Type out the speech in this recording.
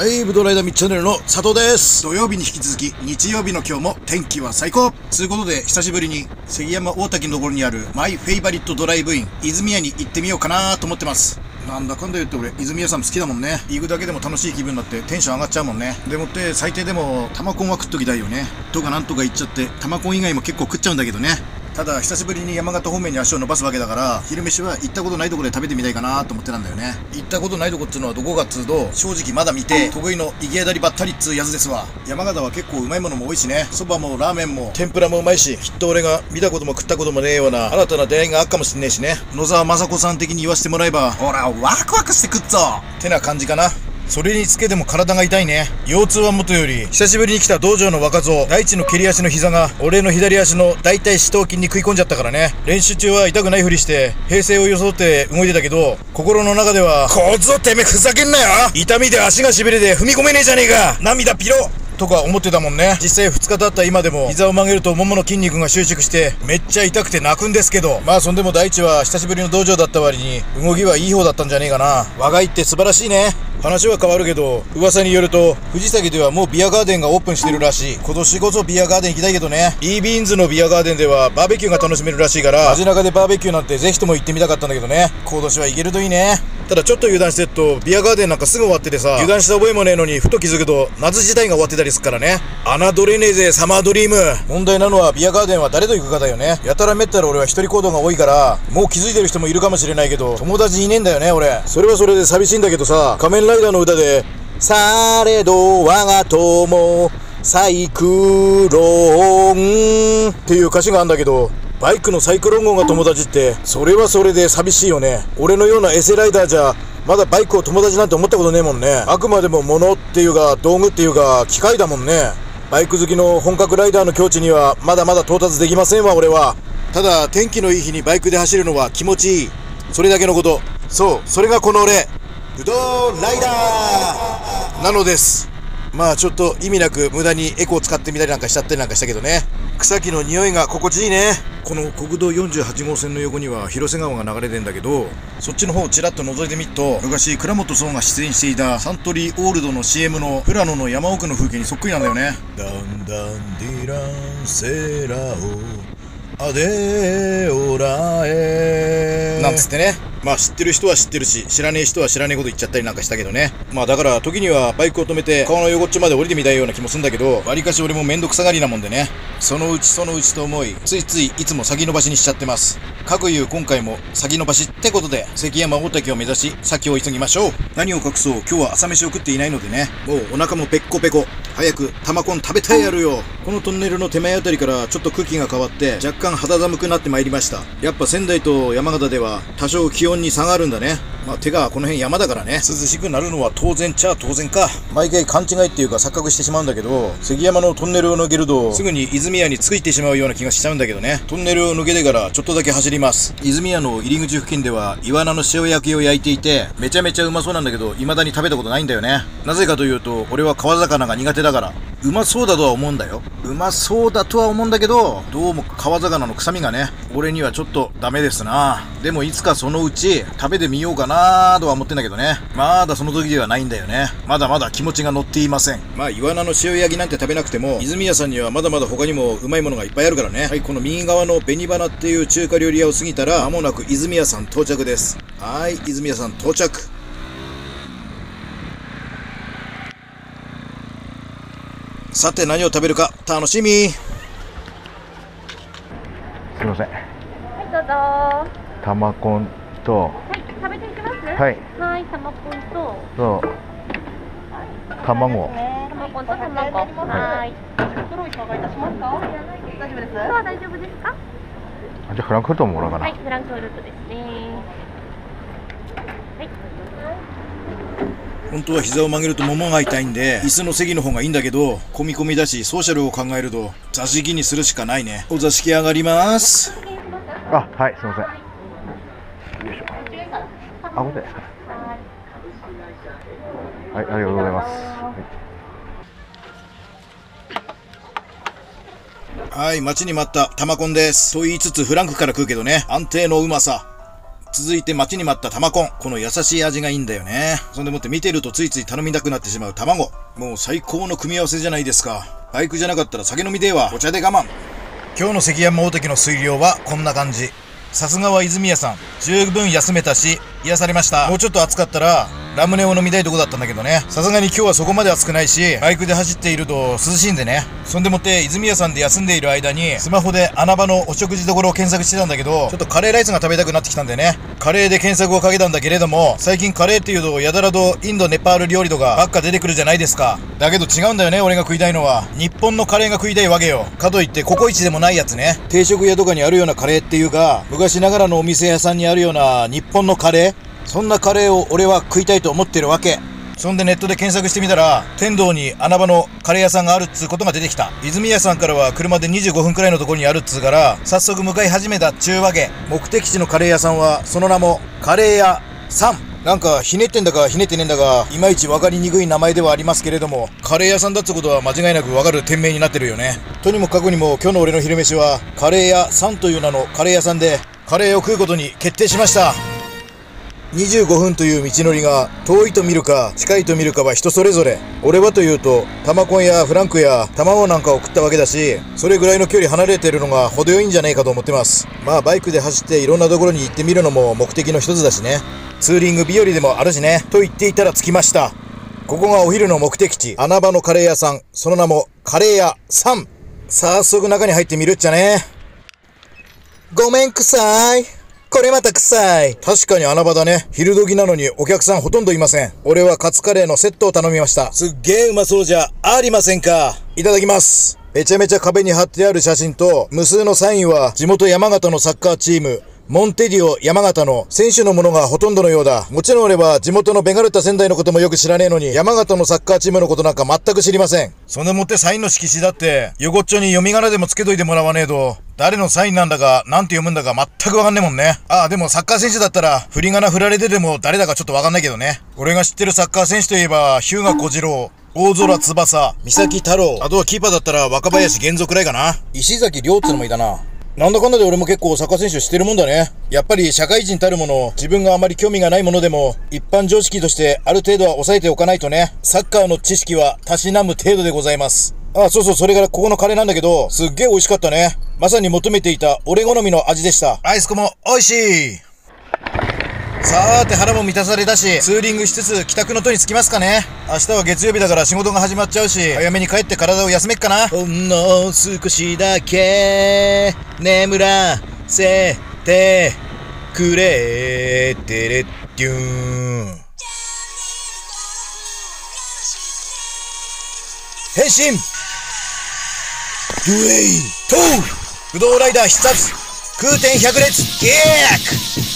はい、ブドウライダーミッチャンネルの佐藤です。土曜日に引き続き、日曜日の今日も天気は最高ということで、久しぶりに関山大滝のところにあるマイフェイバリットドライブイン、泉屋に行ってみようかなと思ってます。なんだかんだ言って俺、泉屋さん好きだもんね。行くだけでも楽しい気分になってテンション上がっちゃうもんね。でもって最低でも玉コンは食っときたいよね。とかなんとか言っちゃって、玉コン以外も結構食っちゃうんだけどね。ただ久しぶりに山形方面に足を伸ばすわけだから、昼飯は行ったことないところで食べてみたいかなと思ってたんだよね。行ったことないとこっつうのはどこかっつうと、正直まだ見て得意の行き当たりばったりっつうやつですわ。山形は結構うまいものも多いしね。そばもラーメンも天ぷらもうまいし、きっと俺が見たことも食ったこともねえような新たな出会いがあっかもしんねえしね。野沢雅子さん的に言わせてもらえば、ほらワクワクして食っぞってな感じかな。それにつけても体が痛いね。腰痛はもとより、久しぶりに来た道場の若造、大地の蹴り足の膝が、俺の左足の大腿四頭筋に食い込んじゃったからね。練習中は痛くないふりして、平静を装って動いてたけど、心の中では、こぞてめえふざけんなよ、痛みで足が痺れて踏み込めねえじゃねえか、涙ピロとか思ってたもんね。実際2日経った今でも膝を曲げるとももの筋肉が収縮してめっちゃ痛くて泣くんですけど、まあそんでも大地は久しぶりの道場だった割に動きはいい方だったんじゃねえかな。我が家って素晴らしいね。話は変わるけど、噂によると藤崎ではもうビアガーデンがオープンしてるらしい。今年こそビアガーデン行きたいけどね。イービーンズのビアガーデンではバーベキューが楽しめるらしいから、街中でバーベキューなんてぜひとも行ってみたかったんだけどね。今年は行けるといいね。ただちょっと油断してるとビアガーデンなんかすぐ終わっててさ、油断した覚えもねえのにふと気づくと夏自体が終わってたりすっからね。侮れねえぜサマードリーム。問題なのはビアガーデンは誰と行くかだよね。やたらめったら俺は一人行動が多いから、もう気づいてる人もいるかもしれないけど友達いねえんだよね俺。それはそれで寂しいんだけどさ、仮面ライダーの歌でされど我が友サイクロンっていう歌詞があるんだけど、バイクのサイクロン号が友達ってそれはそれで寂しいよね。俺のようなエセライダーじゃまだバイクを友達なんて思ったことねえもんね。あくまでも物っていうか道具っていうか機械だもんね。バイク好きの本格ライダーの境地にはまだまだ到達できませんわ俺は。ただ天気のいい日にバイクで走るのは気持ちいい、それだけのこと。そう、それがこの俺ブドウライダーなのです。まあちょっと意味なく無駄にエコを使ってみたりなんかしちゃったりなんかしたけどね。草木の匂いが心地いいね。この国道48号線の横には広瀬川が流れてんだけど、そっちの方をちらっと覗いてみると、昔倉本壮が出演していたサントリーオールドの CM の富良野の山奥の風景にそっくりなんだよね。ダンダンディランセラオアデオラエなんつってね。まあ知ってる人は知ってるし、知らねえ人は知らねえこと言っちゃったりなんかしたけどね。まあだから時にはバイクを止めて川の横っちょまで降りてみたいような気もするんだけど、わりかし俺もめんどくさがりなもんでね。そのうちと思い、ついついいつも先延ばしにしちゃってます。かくいう今回も先延ばしってことで、関山大滝を目指し先を急ぎましょう。何を隠そう、今日は朝飯を食っていないのでね、もうお腹もペッコペコ。早く玉コン食べたいやるよ。このトンネルの手前あたりからちょっと空気が変わって若干肌寒くなってまいりました。やっぱ仙台と山形では多少気温に差があるんだね。まあてかこの辺山だからね、涼しくなるのは当然ちゃ当然か。毎回勘違いっていうか錯覚してしまうんだけど、関山のトンネルを抜けるとすぐに泉屋に着いてしまうような気がしちゃうんだけどね。トンネルを抜けてからちょっとだけ走ります。泉屋の入り口付近ではイワナの塩焼きを焼いていて、めちゃめちゃうまそうなんだけど未だに食べたことないんだよね。なぜかというと俺は川魚が苦手だから。うまそうだとは思うんだよ。うまそうだとは思うんだけど、どうも川魚の臭みがね、俺にはちょっとダメですな。でもいつかそのうち食べてみようかなとは思ってんだけどね。まだその時ではないんだよね。まだまだ気持ちが乗っていません。まあイワナの塩焼きなんて食べなくても、泉屋さんにはまだまだ他にもうまいものがいっぱいあるからね。はい、この右側の紅花っていう中華料理屋を過ぎたら、間もなく泉屋さん到着です。はい、泉屋さん到着。さて何を食べるか楽しみ。 すいません。 はい、どうぞ。 玉コンと、 はい、食べていきます。 はい。 はい、玉コンと。 と卵。 玉コンと卵。はい。袋いかがいたしますか。大丈夫です。大丈夫ですか。 あ、じゃあフランクフルトももらおうかな。 はい、フランクフルトですね。はい。 本当は膝を曲げるとももが痛いんで椅子の席の方がいいんだけど、込み込みだしソーシャルを考えると座敷にするしかないね。お座敷上がります。 あ、はい、すいません。よいしょ。あ、これですか。はい、ありがとうございます。 はい、待ちに待った玉コンです。と言いつつフランクから食うけどね、安定のうまさ。 続いて待ちに待った玉コン。この優しい味がいいんだよね。そんでもって見てるとついつい頼みたくなってしまう卵。もう最高の組み合わせじゃないですか。バイクじゃなかったら酒飲みてえわ。お茶で我慢。今日の関山大滝の水量はこんな感じ。さすがは泉谷さん。十分休めたし、癒されました。もうちょっと暑かったら、ラムネを飲みたいとこだったんだけどね。さすがに今日はそこまで暑くないし、バイクで走っていると涼しいんでね。そんでもって泉谷さんで休んでいる間に、スマホで穴場のお食事処を検索してたんだけど、ちょっとカレーライスが食べたくなってきたんでね。カレーで検索をかけたんだけれども、最近カレーっていうとやたらとインドネパール料理とかばっか出てくるじゃないですか。だけど違うんだよね、俺が食いたいのは。日本のカレーが食いたいわけよ。かといってココイチでもないやつね。定食屋とかにあるようなカレーっていうか、昔ながらのお店屋さんにあるような日本のカレー、そんなカレーを俺は食いたいと思ってるわけ。そんでネットで検索してみたら、天童に穴場のカレー屋さんがあるっつうことが出てきた。泉谷さんからは車で25分くらいのところにあるっつうから、早速向かい始めたっちゅうわけ。目的地のカレー屋さんは、その名も、カレー屋さん。なんか、ひねってんだかひねってねえんだか、いまいちわかりにくい名前ではありますけれども、カレー屋さんだっつうことは間違いなくわかる店名になってるよね。とにもかくにも今日の俺の昼飯は、カレー屋さんという名のカレー屋さんで、カレーを食うことに決定しました。25分という道のりが遠いと見るか近いと見るかは人それぞれ。俺はというと玉コンやフランクや卵なんかを食ったわけだし、それぐらいの距離離れてるのが程よいんじゃないかと思ってます。まあバイクで走っていろんなところに行ってみるのも目的の一つだしね。ツーリング日和でもあるしね。と言っていたら着きました。ここがお昼の目的地、穴場のカレー屋さん。その名もカレー屋さん。早速中に入ってみるっちゃね。ごめんくさい。これまた臭い。確かに穴場だね。昼時なのにお客さんほとんどいません。俺はカツカレーのセットを頼みました。すっげーうまそうじゃありませんか。いただきます。めちゃめちゃ壁に貼ってある写真と無数のサインは地元山形のサッカーチーム、モンテディオ山形の選手のものがほとんどのようだ。もちろん俺は地元のベガルタ仙台のこともよく知らねえのに、山形のサッカーチームのことなんか全く知りません。そんでもってサインの色紙だって、横っちょに読み仮名でもつけといてもらわねえと、誰のサインなんだか、なんて読むんだか全くわかんねえもんね。ああ、でもサッカー選手だったら、振り仮名振られてても誰だかちょっとわかんないけどね。俺が知ってるサッカー選手といえば、日向小次郎、大空翼、三崎太郎、あとはキーパーだったら若林源三くらいかな。石崎亮ってのもいたな。なんだかんだで俺も結構サッカー選手知ってるもんだね。やっぱり社会人たるもの、自分があまり興味がないものでも、一般常識としてある程度は抑えておかないとね。サッカーの知識はたしなむ程度でございます。あ、そうそう、それからここのカレーなんだけど、すっげえ美味しかったね。まさに求めていた俺好みの味でした。アイスコも美味しい。さーて腹も満たされたし、ツーリングしつつ帰宅の途に着きますかね。明日は月曜日だから仕事が始まっちゃうし、早めに帰って体を休めっかな。ほんの少しだけ眠らせてくれてれってゅーん。変身ドゥエイトー不動ライダー必殺空天百列ゲーク